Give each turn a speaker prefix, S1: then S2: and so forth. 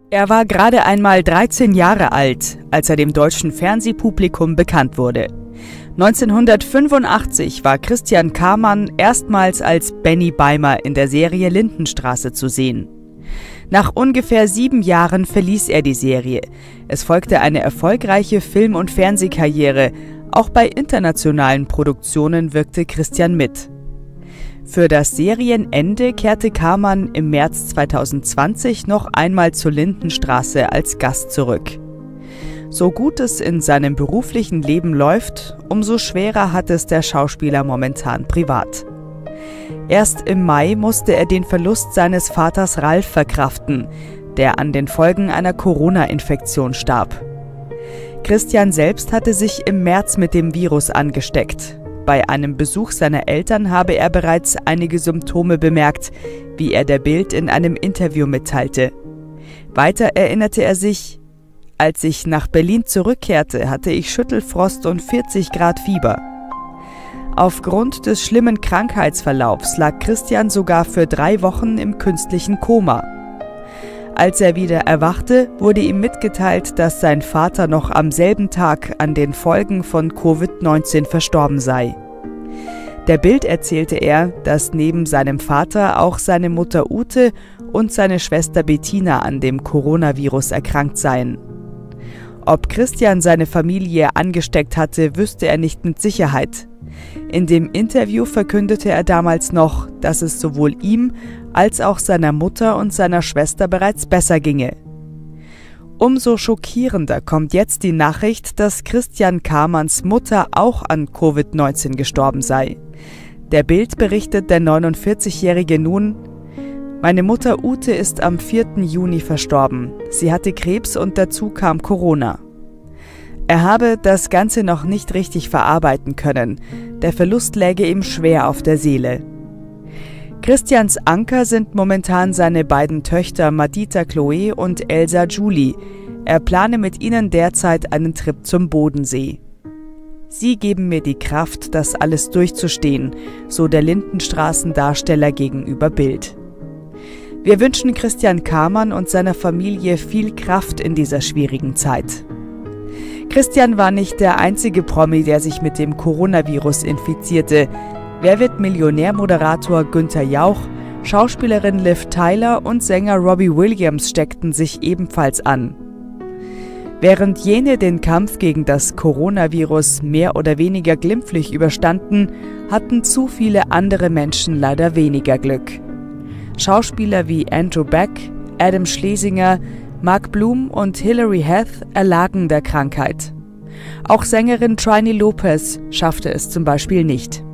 S1: Er war gerade einmal 13 Jahre alt, als er dem deutschen Fernsehpublikum bekannt wurde. 1985 war Christian Kamann erstmals als Benny Beimer in der Serie Lindenstraße zu sehen. Nach ungefähr 7 Jahren verließ er die Serie. Es folgte eine erfolgreiche Film- und Fernsehkarriere. Auch bei internationalen Produktionen wirkte Christian mit. Für das Serienende kehrte Kamann im März 2020 noch einmal zur Lindenstraße als Gast zurück. So gut es in seinem beruflichen Leben läuft, umso schwerer hat es der Schauspieler momentan privat. Erst im Mai musste er den Verlust seines Vaters Ralf verkraften, der an den Folgen einer Corona-Infektion starb. Christian selbst hatte sich im März mit dem Virus angesteckt. Bei einem Besuch seiner Eltern habe er bereits einige Symptome bemerkt, wie er der Bild in einem Interview mitteilte. Weiter erinnerte er sich: Als ich nach Berlin zurückkehrte, hatte ich Schüttelfrost und 40 Grad Fieber. Aufgrund des schlimmen Krankheitsverlaufs lag Christian sogar für 3 Wochen im künstlichen Koma. Als er wieder erwachte, wurde ihm mitgeteilt, dass sein Vater noch am selben Tag an den Folgen von Covid-19 verstorben sei. Der Bild erzählte er, dass neben seinem Vater auch seine Mutter Ute und seine Schwester Bettina an dem Coronavirus erkrankt seien. Ob Christian seine Familie angesteckt hatte, wüsste er nicht mit Sicherheit. In dem Interview verkündete er damals noch, dass es sowohl ihm als auch seiner Mutter und seiner Schwester bereits besser ginge. Umso schockierender kommt jetzt die Nachricht, dass Christian Kamanns Mutter auch an Covid-19 gestorben sei. Der Bild berichtet der 49-Jährige nun: Meine Mutter Ute ist am 4. Juni verstorben. Sie hatte Krebs und dazu kam Corona. Er habe das Ganze noch nicht richtig verarbeiten können. Der Verlust läge ihm schwer auf der Seele. Christians Anker sind momentan seine beiden Töchter Madita Chloe und Elsa Julie. Er plane mit ihnen derzeit einen Trip zum Bodensee. Sie geben mir die Kraft, das alles durchzustehen, so der Lindenstraßendarsteller gegenüber Bild. Wir wünschen Christian Kamann und seiner Familie viel Kraft in dieser schwierigen Zeit. Christian war nicht der einzige Promi, der sich mit dem Coronavirus infizierte. Wer wird Millionär-Moderator Günther Jauch, Schauspielerin Liv Tyler und Sänger Robbie Williams steckten sich ebenfalls an. Während jene den Kampf gegen das Coronavirus mehr oder weniger glimpflich überstanden, hatten zu viele andere Menschen leider weniger Glück. Schauspieler wie Andrew Beck, Adam Schlesinger, Mark Bloom und Hilary Heath erlagen der Krankheit. Auch Sängerin Trini Lopez schaffte es zum Beispiel nicht.